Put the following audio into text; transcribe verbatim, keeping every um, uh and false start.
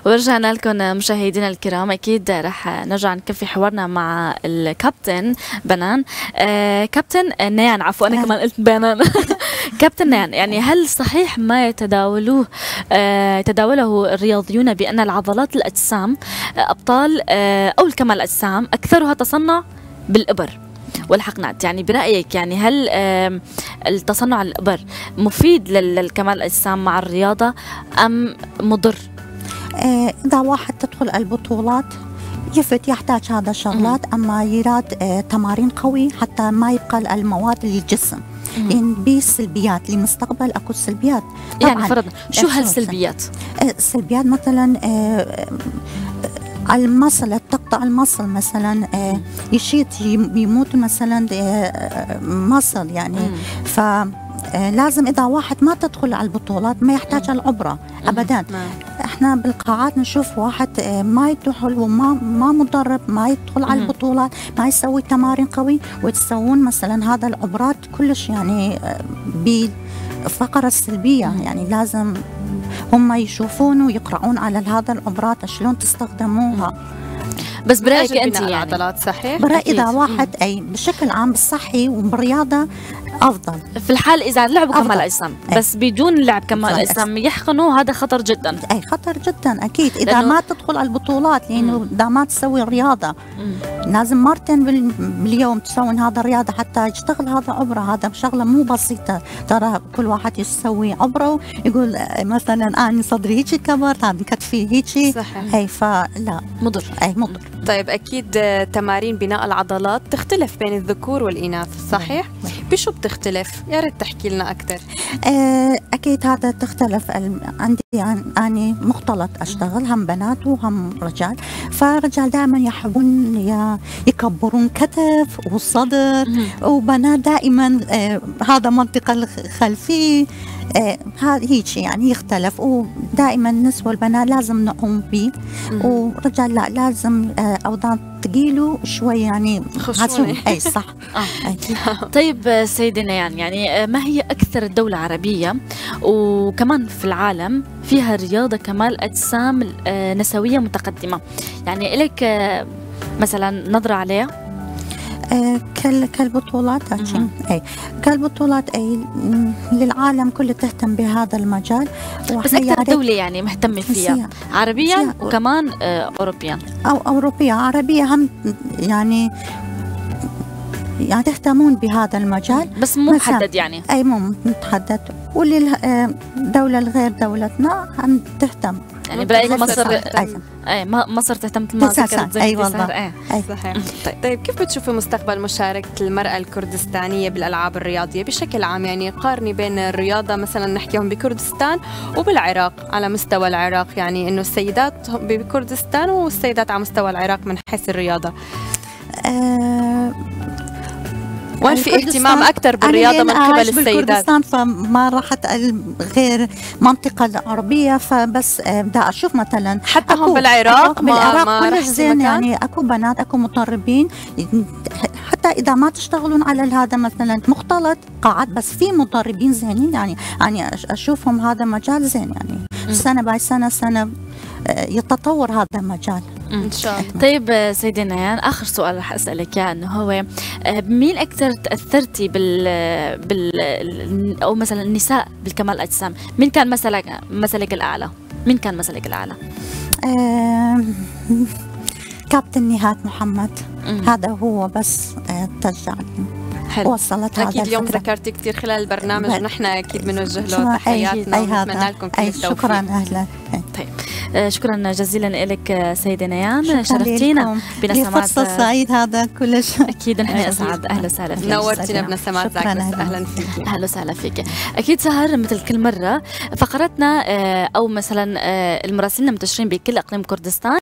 ورجعنا لكم مشاهدينا الكرام. اكيد رح نرجع نكفي حوارنا مع الكابتن بنان. آه كابتن نيان، عفوا انا كمان قلت بنان. كابتن نيان، يعني هل صحيح ما يتداولوه آه يتداوله الرياضيون بان العضلات الاجسام ابطال آه او الكمال الاجسام اكثرها تصنع بالابر والحقنات؟ يعني برأيك يعني هل التصنع الإبر مفيد للكمال الأجسام مع الرياضة أم مضر؟ إذا واحد تدخل البطولات يفت يحتاج هذا الشغلات، أما يراد تمارين قوي حتى ما يبقى المواد للجسم. إن بالسلبيات لمستقبل أكو سلبيات. يعني فرضا شو هالسلبيات؟ السلبيات مثلا المصل، تقطع المصل مثلا، يشيط يموت مثلا مصل يعني. ف لازم إذا واحد ما تدخل على البطولات ما يحتاج العبرة أبدا. احنا بالقاعات نشوف واحد ما يدخل وما ما مدرب، ما يدخل على البطولات، ما يسوي تمارين قوي، وتسوون مثلا هذا العبرات كلش يعني بالفقرة السلبية. يعني لازم هم يشوفون ويقرؤون على هذا العبرات شلون تستخدموها. بس برأيك أنت يعني العضلات صحيح؟ برأيي إذا واحد أي بشكل عام بالصحي وبالرياضة أفضل. في الحال إذا لعبوا كمال أجسام، بس بدون لعب كمال أجسام يحقنوا، هذا خطر جدا. أي خطر جدا أكيد إذا ما تدخل على البطولات، لأنه إذا ما تسوي الرياضة مم. لازم مرتين باليوم تسوين هذا الرياضة حتى يشتغل هذا عبرة. هذا شغلة مو بسيطة ترى. كل واحد يسوي عبرة ويقول مثلا أنا صدري هيك كبرت، هذا كتفي هيك. صحيح. أي فلا مضر. أي مضر. طيب أكيد تمارين بناء العضلات تختلف بين الذكور والإناث صحيح؟ بشو بتختلف؟ يا ريت تحكي لنا أكثر. أكيد هذا تختلف. عندي أنا مختلط أشتغل، هم بنات وهم رجال. فرجال دائما يحبون يكبرون كتف وصدر، وبنات دائما هذا منطقة الخلفية هذا هيك يعني يختلف. ودائما النسوة والبنات لازم نقوم به، ورجال لا لازم أوزان تقيلوا شوي يعني خشونة. أي صح. آه. طيب سيدة نيان، يعني ما هي أكثر دولة عربية وكمان في العالم فيها رياضة كمال أجسام نسوية متقدمة؟ يعني إلك مثلا نظرة عليها؟ آه كالبطولات اي كالبطولات اي للعالم كله تهتم بهذا المجال. بس اكثر دولة يعني مهتمة فيها عربيا وكمان آه اوروبيا او اوروبيا عربية هم يعني يعني تهتمون بهذا المجال، بس مو محدد يعني. اي مو متحدد. وللدولة الغير دولتنا هم تهتم. يعني برأيك مصر اي مصر تهتم ما ذكرت اي والله. اي صحيح. طيب. طيب كيف بتشوفي مستقبل مشاركة المرأة الكردستانية بالألعاب الرياضية بشكل عام؟ يعني قارني بين الرياضة مثلا نحكيهم بكردستان وبالعراق على مستوى العراق، يعني انه السيدات بكردستان والسيدات على مستوى العراق من حيث الرياضة. أه وين في اهتمام أكثر بالرياضة من قبل السيدات؟ بالكردستان فما راحت غير منطقة العربية، فبس بدي أشوف مثلا حتى هم بالعراق بالعراق ما كلش زين يعني. أكو بنات أكو مدربين حتى إذا ما تشتغلون على هذا مثلا مختلط قاعات، بس في مدربين زينين يعني. يعني أشوفهم هذا مجال زين يعني. سنة باي سنة سنة يتطور هذا المجال ان شاء الله. طيب سيدة نيان، اخر سؤال رح اسالك اياه، انه هو بمين اكثر تاثرتي بال بال او مثلا النساء بالكمال الاجسام؟ مين كان مثلك مثلك الاعلى؟ مين كان مثلك الاعلى؟ أه... كابتن نهاد محمد. مم. هذا هو بس تشجعني. حلو. وصلت أكيد هذا اليوم ذكرتي كثير خلال البرنامج ونحن أكيد بنوجه له تحياتنا ونتمنى لكم كل التوفيق. شكرا أهلا. طيب آه شكرا جزيلا لك سيدة نيان، شرفتينا بنسمات. فرصة سعيد هذا كلش. أكيد نحن أسعد. أهلا وسهلا فيك. نورتينا بنسمات زاكس. أهلا فيك. أهلا وسهلا فيك. أكيد سهر مثل كل مرة فقرتنا آه أو مثلا آه المراسلين المنتشرين بكل أقليم كردستان